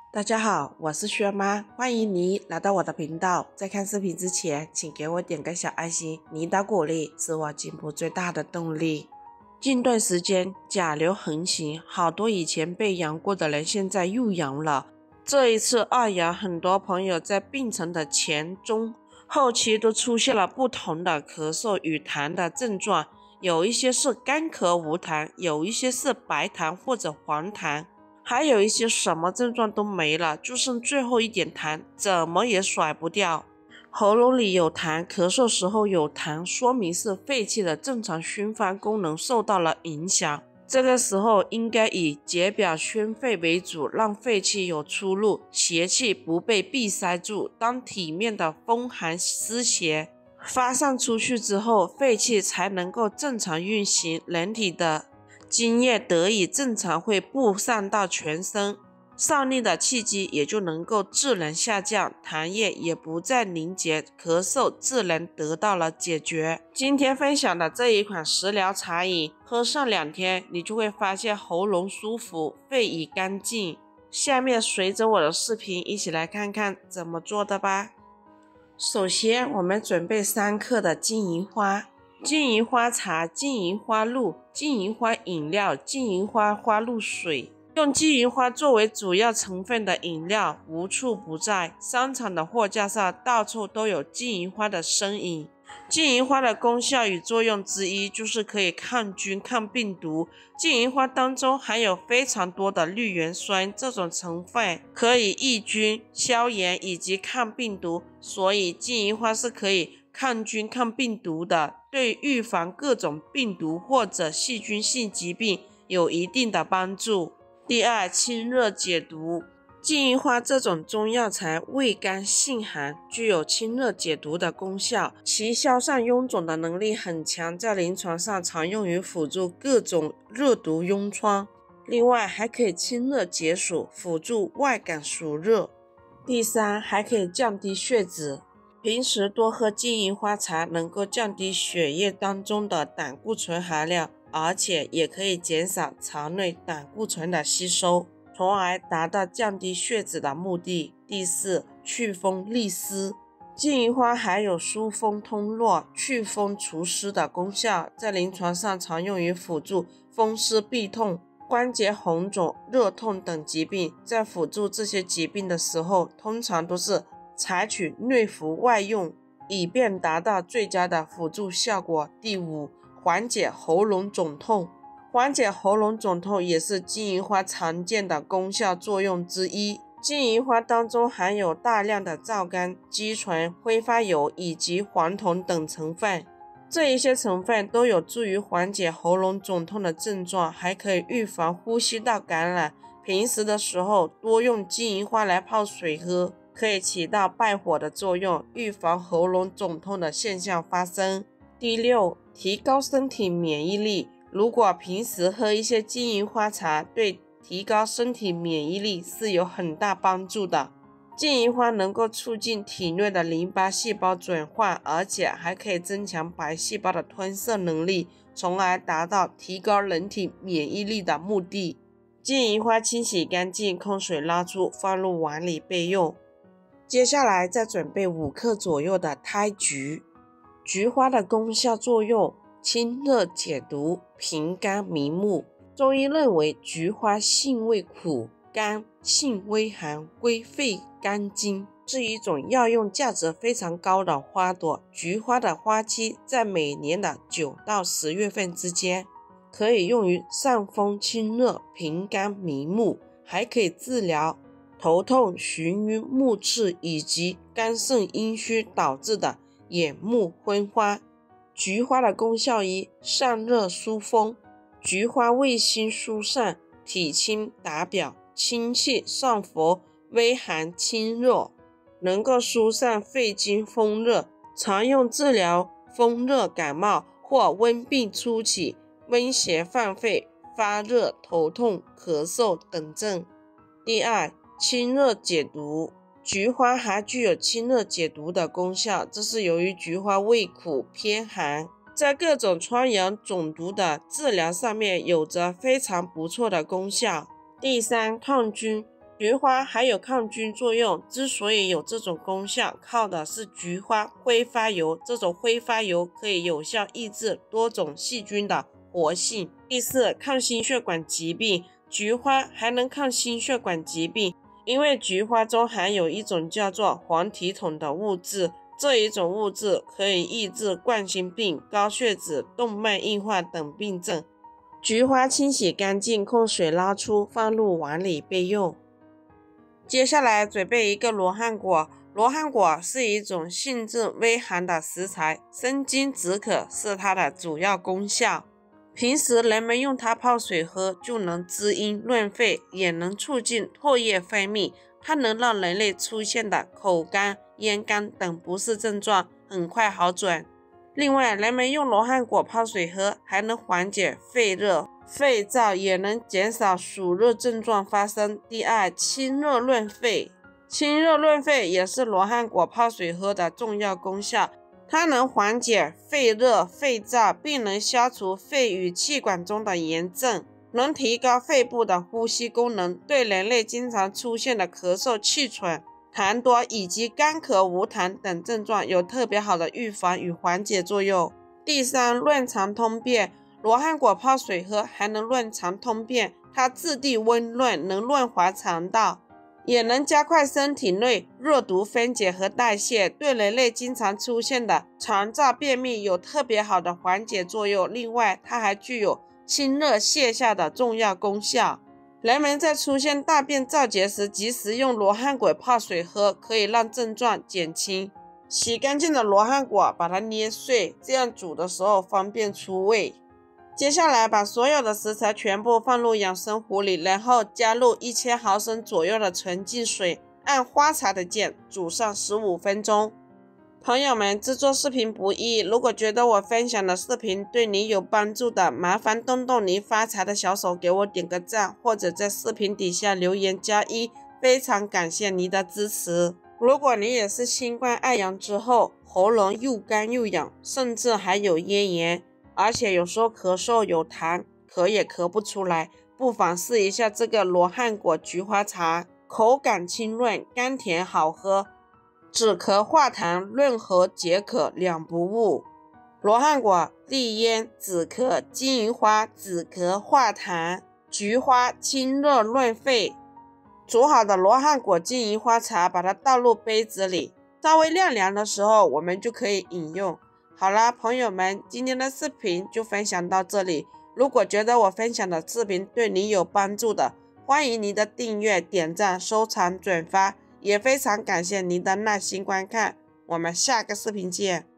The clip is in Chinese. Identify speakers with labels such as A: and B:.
A: 大家好，我是薛妈，欢迎你来到我的频道。在看视频之前，请给我点个小爱心，你的鼓励是我进步最大的动力。近段时间甲流横行，好多以前被阳过的人现在又阳了。这一次二阳，很多朋友在病程的前、中、后期都出现了不同的咳嗽与痰的症状，有一些是干咳无痰，有一些是白痰或者黄痰，还有一些什么症状都没了，就剩最后一点痰，怎么也甩不掉。喉咙里有痰，咳嗽时候有痰，说明是肺气的正常循环功能受到了影响。这个时候应该以解表宣肺为主，让肺气有出路，邪气不被闭塞住。当体面的风寒湿邪发散出去之后，肺气才能够正常运行，人体的津液得以正常会布散到全身，上逆的气机也就能够自然下降，痰液也不再凝结，咳嗽自然得到了解决。今天分享的这一款食疗茶饮，喝上2天，你就会发现喉咙舒服，肺已干净。下面随着我的视频一起来看看怎么做的吧。首先我们准备3克的金银花、金银花茶、金银花露、金银花饮料、金银花花露水。用金银花作为主要成分的饮料无处不在，商场的货架上到处都有金银花的身影。金银花的功效与作用之一就是可以抗菌抗病毒。金银花当中含有非常多的绿原酸，这种成分可以抑菌、消炎以及抗病毒，所以金银花是可以抗菌抗病毒的，对预防各种病毒或者细菌性疾病有一定的帮助。第二，清热解毒。金银花这种中药材味甘性寒，具有清热解毒的功效，其消散臃肿的能力很强，在临床上常用于辅助各种热毒痈疮。另外还可以清热解暑，辅助外感暑热。第三，还可以降低血脂。平时多喝金银花茶能够降低血液当中的胆固醇含量，而且也可以减少肠内胆固醇的吸收，从而达到降低血脂的目的。第四，祛风利湿。金银花含有疏风通络、祛风除湿的功效，在临床上常用于辅助风湿痹痛、关节红肿、热痛等疾病。在辅助这些疾病的时候，通常都是采取内服外用，以便达到最佳的辅助效果。第五，缓解喉咙肿痛。缓解喉咙肿痛也是金银花常见的功效作用之一。金银花当中含有大量的皂苷、肌醇、挥发油以及黄酮等成分，这一些成分都有助于缓解喉咙肿痛的症状，还可以预防呼吸道感染。平时的时候多用金银花来泡水喝，可以起到败火的作用，预防喉咙肿痛的现象发生。第六，提高身体免疫力。如果平时喝一些金银花茶，对提高身体免疫力是有很大帮助的。金银花能够促进体内的淋巴细胞转换，而且还可以增强白细胞的吞摄能力，从而达到提高人体免疫力的目的。金银花清洗干净，控水捞出，放入碗里备用。接下来再准备5克左右的胎菊。菊花的功效作用：清热解毒，平肝明目。中医认为菊花性味苦甘，性微寒，归肺肝经，是一种药用价值非常高的花朵。菊花的花期在每年的9到10月份之间，可以用于散风清热，平肝明目，还可以治疗头痛、眩晕、目赤以及肝肾阴虚导致的眼目昏花。菊花的功效一：散热疏风。菊花味辛疏散，体清达表，清气上浮，微寒清热，能够疏散肺经风热，常用治疗风热感冒或温病初期、温邪犯肺、发热、头痛、咳嗽等症。第二，清热解毒。菊花还具有清热解毒的功效，这是由于菊花味苦偏寒，在各种疮疡肿毒的治疗上面有着非常不错的功效。第三，抗菌。 菊花还有抗菌作用，之所以有这种功效，靠的是菊花挥发油。这种挥发油可以有效抑制多种细菌的活性。第四，抗心血管疾病。菊花还能抗心血管疾病，因为菊花中含有一种叫做黄体酮的物质，这一种物质可以抑制冠心病、高血脂、动脉硬化等病症。菊花清洗干净，控水捞出，放入碗里备用。接下来准备一个罗汉果。罗汉果是一种性质微寒的食材，生津止渴是它的主要功效。平时人们用它泡水喝，就能滋阴润肺，也能促进唾液分泌。它能让人类出现的口干、咽干等不适症状很快好转。另外，人们用罗汉果泡水喝，还能缓解肺热、肺燥，也能减少暑热症状发生。第二，清热润肺。清热润肺也是罗汉果泡水喝的重要功效。它能缓解肺热、肺燥，并能消除肺与气管中的炎症，能提高肺部的呼吸功能，对人类经常出现的咳嗽、气喘、痰多以及干咳无痰等症状有特别好的预防与缓解作用。第三，润肠通便。罗汉果泡水喝还能润肠通便，它质地温润，能润滑肠道，也能加快身体内热毒分解和代谢，对人类经常出现的肠燥便秘有特别好的缓解作用。另外，它还具有清热泻下的重要功效。人们在出现大便燥结时，及时用罗汉果泡水喝，可以让症状减轻。洗干净的罗汉果，把它捏碎，这样煮的时候方便出味。接下来把所有的食材全部放入养生壶里，然后加入1000毫升左右的纯净水，按花茶的键煮上15分钟。朋友们，制作视频不易，如果觉得我分享的视频对你有帮助的，麻烦动动你发财的小手给我点个赞，或者在视频底下留言加1，非常感谢你的支持。如果你也是新冠爱阳之后，喉咙又干又痒，甚至还有咽炎，而且有时候咳嗽有痰，咳也咳不出来，不妨试一下这个罗汉果菊花茶，口感清润，甘甜好喝，止咳化痰，润喉解渴两不误。罗汉果利咽止咳，金银花止咳化痰，菊花清热润肺。煮好的罗汉果金银花茶，把它倒入杯子里，稍微晾凉的时候我们就可以饮用。好啦，朋友们，今天的视频就分享到这里。如果觉得我分享的视频对你有帮助的，欢迎您的订阅、点赞、收藏、转发，也非常感谢您的耐心观看。我们下个视频见。